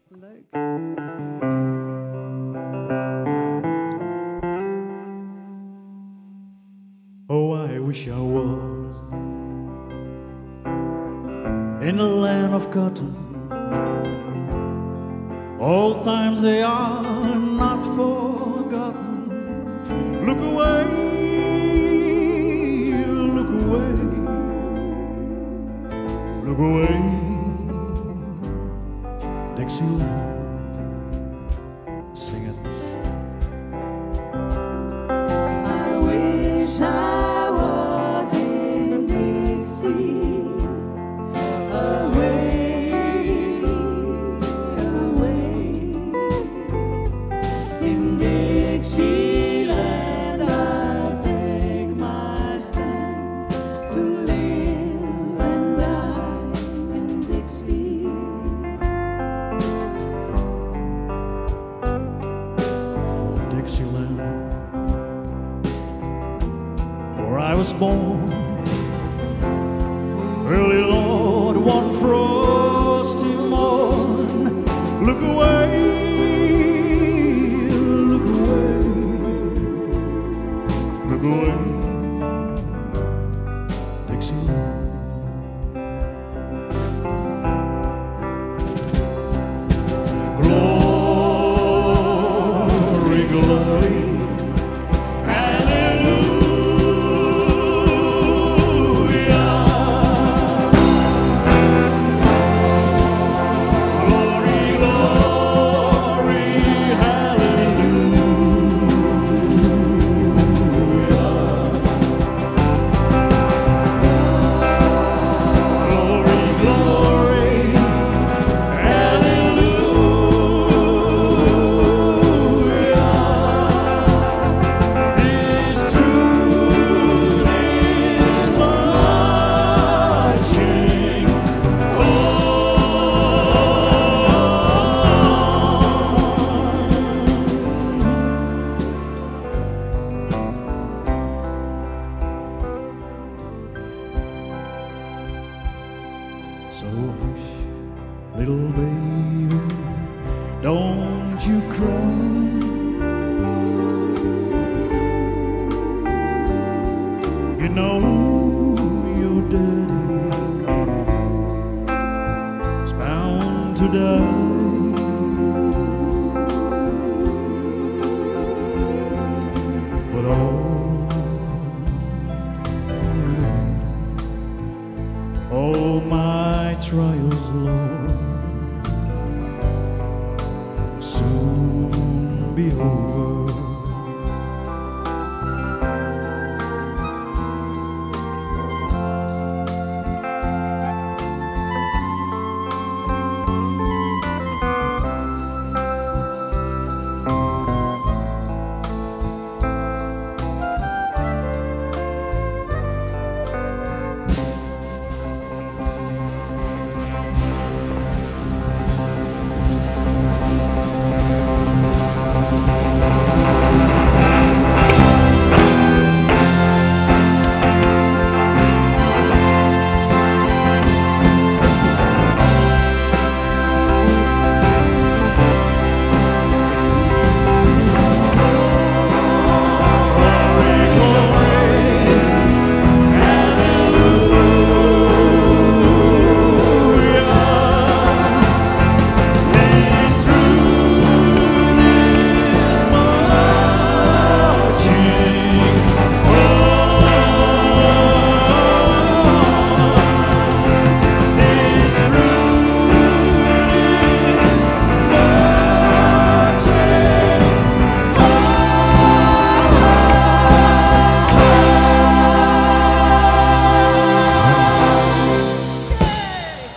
Leuk. Oh, I wish I was in the land of cotton. Old times they are not forgotten. Look away, look away, look away, Dixieland. Sing it. I wish I was in Dixie, away, away. In Dixieland I'll take my stand to live and die in Dixie. For Dixieland, where I was born, early Lord, one frosty morn. Look away, look away, look away, Dixieland. Glory, glory, so hush, little baby, don't you cry. You know your daddy's bound to die. But all my trials, Lord, will soon be over.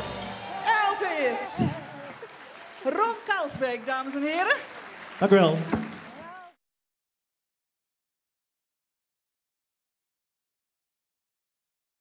Ron Kaalsbeek, dames en heren. Dank u wel.